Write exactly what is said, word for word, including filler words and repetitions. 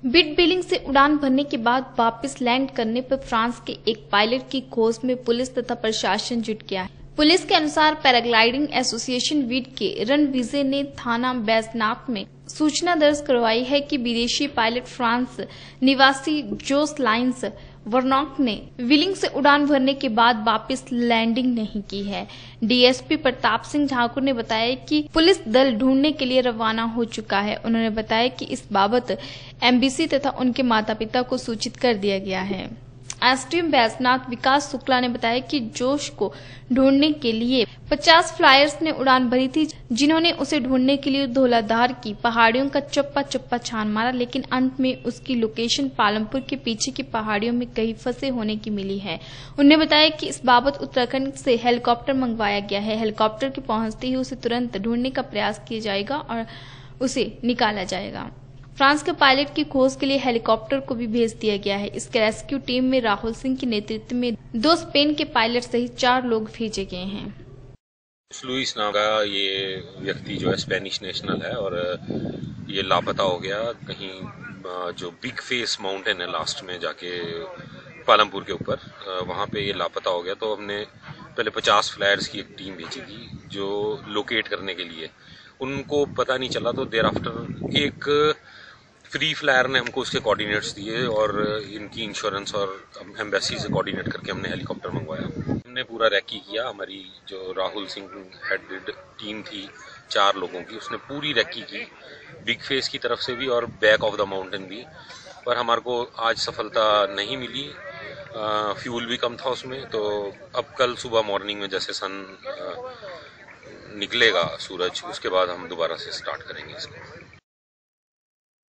Bit billing से उड़ान भरने के बाद वापस लैंड करने पर फ्रांस के एक पायलट की खोज में पुलिस तथा प्रशासन जुट गया है। पुलिस के अनुसार पैराग्लाइडिंग एसोसिएशन वीट के रणविजय ने थाना बैजनाथ में सूचना दर्ज करवाई है कि विदेशी पायलट फ्रांस निवासी जोस लाइन्स वर्नॉक ने विलिंग से उड़ान भरने के बाद वापस लैंडिंग नहीं की है। डीएसपी प्रताप सिंह ठाकुर ने बताया कि पुलिस दल ढूंढने के लिए रवाना हो चुका है। उन्होंने बताया कि इस बाबत एमबीसी तथा उनके माता पिता को सूचित कर दिया गया है। एसडीएम बैजनाथ विकास शुक्ला ने बताया कि जोश को ढूंढने के लिए पचास फ्लायर्स ने उड़ान भरी थी, जिन्होंने उसे ढूंढने के लिए धौलाधार की पहाड़ियों का चप्पा चप्पा छान मारा, लेकिन अंत में उसकी लोकेशन पालमपुर के पीछे की पहाड़ियों में कहीं फंसे होने की मिली है। उन्होंने बताया कि इस बाबत उत्तराखंड से हेलीकॉप्टर मंगवाया गया है। हेलीकॉप्टर के पहुंचते ही उसे तुरंत ढूंढने का प्रयास किया जाएगा और उसे निकाला जाएगा। फ्रांस के पायलट की खोज के लिए हेलीकॉप्टर को भी भेज दिया गया है। इसके रेस्क्यू टीम में राहुल सिंह के नेतृत्व में दो स्पेन के पायलट सहित चार लोग भेजे गए हैं। लुइस नाम का ये व्यक्ति जो है स्पेनिश नेशनल है और ये लापता हो गया कहीं जो बिग फेस माउंटेन है लास्ट में जाके पालमपुर के ऊपर, वहाँ पे ये लापता हो गया। तो हमने पहले पचास फ्लायर्स की एक टीम भेजी थी जो लोकेट करने के लिए, उनको पता नहीं चला। तो देर आफ्टर एक फ्री फ्लायर ने हमको उसके कोऑर्डिनेट्स दिए और इनकी इंश्योरेंस और एम्बेसी से कोऑर्डिनेट करके हमने हेलीकॉप्टर मंगवाया। हमने पूरा रैकी किया। हमारी जो राहुल सिंह हेडेड टीम थी चार लोगों की, उसने पूरी रैकी की बिग फेस की तरफ से भी और बैक ऑफ द माउंटेन भी, पर हमारे को आज सफलता नहीं मिली। आ, फ्यूल भी कम था उसमें। तो अब कल सुबह मॉर्निंग में जैसे सन आ, निकलेगा सूरज, उसके बाद हम दोबारा से स्टार्ट करेंगे इसको।